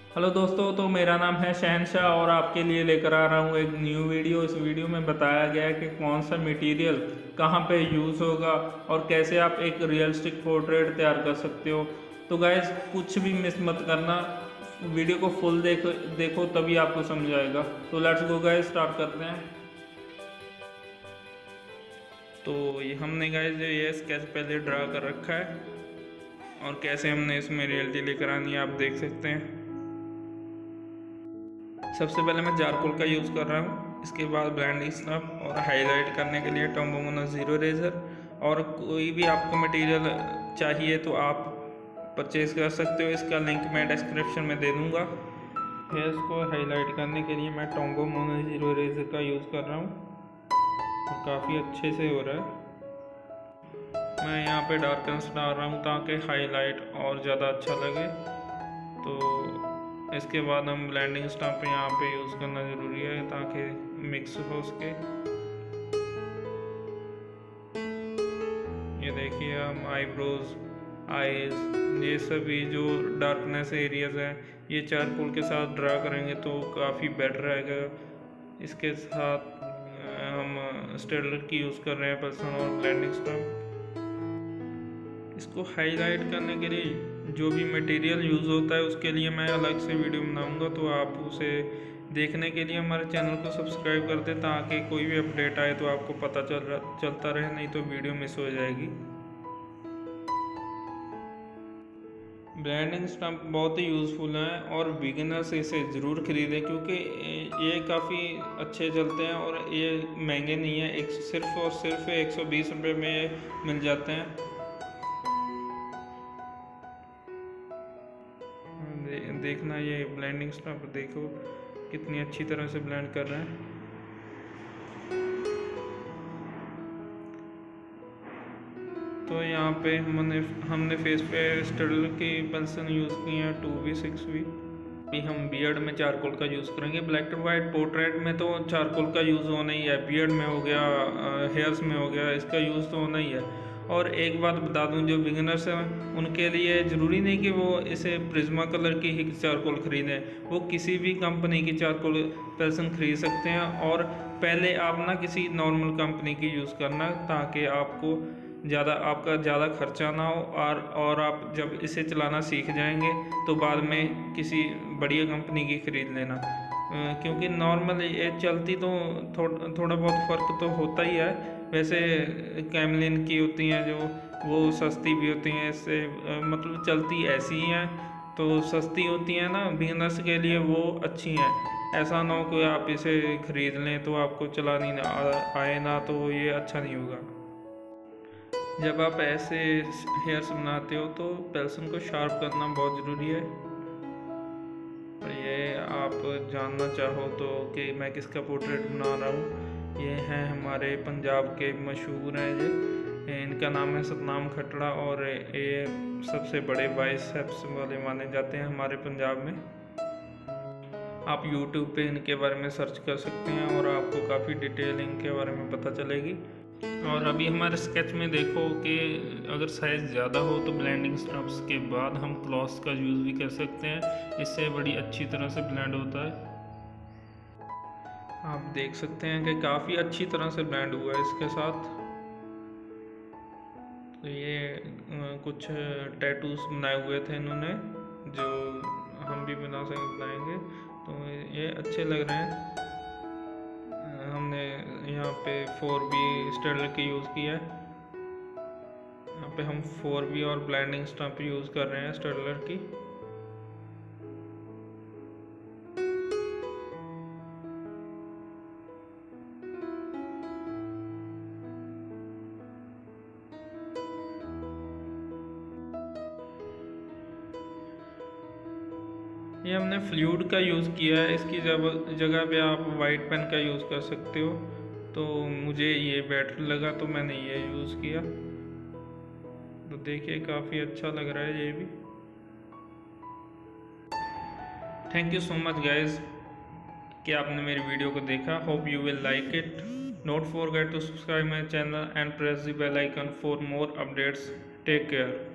Hello दोस्तों, तो मेरा नाम है शहनशाह और आपके लिए लेकर आ रहा हूँ एक न्यू वीडियो। इस वीडियो में बताया गया है कि कौन सा मटेरियल कहाँ पे यूज़ होगा और कैसे आप एक रियलिस्टिक पोर्ट्रेट तैयार कर सकते हो। तो गाइज कुछ भी मिस मत करना, वीडियो को फुल देखो तभी आपको समझ आएगा। तो लेट्स गो गाइज, स्टार्ट करते हैं। तो ये हमने गाइज ये स्केच पहले ड्रा कर रखा है और कैसे हमने इसमें रियलिटी लेकर आनी है आप देख सकते हैं। सबसे पहले मैं चारकोल का यूज़ कर रहा हूँ। इसके बाद ब्लेंडिंग स्नफ और हाईलाइट करने के लिए टॉम्बो मोनो ज़ीरो रेजर। और कोई भी आपको मटेरियल चाहिए तो आप परचेज़ कर सकते हो, इसका लिंक मैं डिस्क्रिप्शन में दे दूँगा। हेयर्स को हाईलाइट करने के लिए मैं टॉम्बो मोनो ज़ीरो रेजर का यूज़ कर रहा हूँ और काफ़ी अच्छे से हो रहा है। मैं यहाँ पे डार्कनेस डाल रहा हूँ ताकि हाईलाइट और ज़्यादा अच्छा लगे। तो इसके बाद हम ब्लेंडिंग स्टम्प यहाँ पे यूज़ करना ज़रूरी है ताकि मिक्स हो सके। ये देखिए हम आईब्रोज, आईज, ये सभी जो डार्कनेस एरियाज हैं ये चारकोल के साथ ड्रा करेंगे तो काफ़ी बेटर रहेगा। इसके साथ हम स्टेडलर की यूज़ कर रहे हैं पर्सन और ब्लेंडिंग स्टम्प। इसको हाईलाइट करने के लिए जो भी मटेरियल यूज़ होता है उसके लिए मैं अलग से वीडियो बनाऊंगा, तो आप उसे देखने के लिए हमारे चैनल को सब्सक्राइब कर दें ताकि कोई भी अपडेट आए तो आपको पता चलता रहे, नहीं तो वीडियो मिस हो जाएगी। ब्लेंडिंग स्टम्प बहुत ही यूज़फुल हैं और बिगिनर्स इसे ज़रूर खरीदें क्योंकि ये काफ़ी अच्छे चलते हैं और ये महंगे नहीं है। एक सिर्फ और सिर्फ 120 रुपये में मिल जाते हैं। देखना ये ब्लेंडिंग स्टम्प देखो कितनी अच्छी तरह से ब्लेंड कर रहे हैं। तो यहाँ पे हमने फेस पे स्टेडलर की पेंसिल यूज़ की है 2B 6B। अभी हम बियर्ड में चारकोल का यूज़ करेंगे। ब्लैक एंड वाइट पोर्ट्रेट में तो चारकोल का यूज़ होना ही है, बियर्ड में हो गया, हेयर्स में हो गया, इसका यूज़ तो होना ही है। और एक बात बता दूं, जो बिगिनर्स हैं उनके लिए ज़रूरी नहीं कि वो इसे प्रिज्मा कलर की ही चारकोल ख़रीदें, वो किसी भी कंपनी की चारकोल पेंसिल खरीद सकते हैं। और पहले आप ना किसी नॉर्मल कंपनी की यूज़ करना ताकि आपका ज़्यादा खर्चा ना हो और आप जब इसे चलाना सीख जाएंगे तो बाद में किसी बढ़िया कंपनी की ख़रीद लेना। क्योंकि नॉर्मल ये चलती तो थोड़ा बहुत फ़र्क तो होता ही है। वैसे कैमलिन की होती हैं जो वो सस्ती भी होती हैं, इससे मतलब चलती ऐसी ही हैं, तो सस्ती होती हैं ना बिगिनर्स के लिए, वो अच्छी हैं। ऐसा ना हो कि आप इसे ख़रीद लें तो आपको चलानी ना आए ना, तो ये अच्छा नहीं होगा। जब आप ऐसे हेयर्स बनाते हो तो पेंसिल को शार्प करना बहुत ज़रूरी है। और ये आप जानना चाहो तो कि मैं किसका पोर्ट्रेट बना रहा हूँ, ये हैं हमारे पंजाब के मशहूर हैं ये, इनका नाम है सतनाम खटड़ा और ये सबसे बड़े बाइसेप्स वाले माने जाते हैं हमारे पंजाब में। आप YouTube पे इनके बारे में सर्च कर सकते हैं और आपको काफ़ी डिटेल इनके बारे में पता चलेगी। और अभी हमारे स्केच में देखो कि अगर साइज़ ज़्यादा हो तो ब्लेंडिंग स्ट्रप्स के बाद हम क्लॉथ्स का यूज़ भी कर सकते हैं, इससे बड़ी अच्छी तरह से ब्लेंड होता है। आप देख सकते हैं कि काफ़ी अच्छी तरह से ब्लेंड हुआ है इसके साथ। तो ये कुछ टैटूज बनाए हुए थे इन्होंने, जो हम भी बनाएंगे, तो ये अच्छे लग रहे हैं। हमने यहाँ पे 4B स्टेडलर की यूज़ किया है। यहाँ पे हम 4B और ब्लेंडिंग स्टम्प यूज़ कर रहे हैं स्टेडलर की। ये हमने फ्लूइड का यूज़ किया है, इसकी जगह पे आप वाइट पेन का यूज़ कर सकते हो। तो मुझे ये बेटर लगा तो मैंने ये यूज़ किया। तो देखिए काफ़ी अच्छा लग रहा है ये भी। Thank you so much guys कि आपने मेरी वीडियो को देखा। Hope you will like it. Don't forget to subscribe my channel and press the bell icon for more updates. Take care.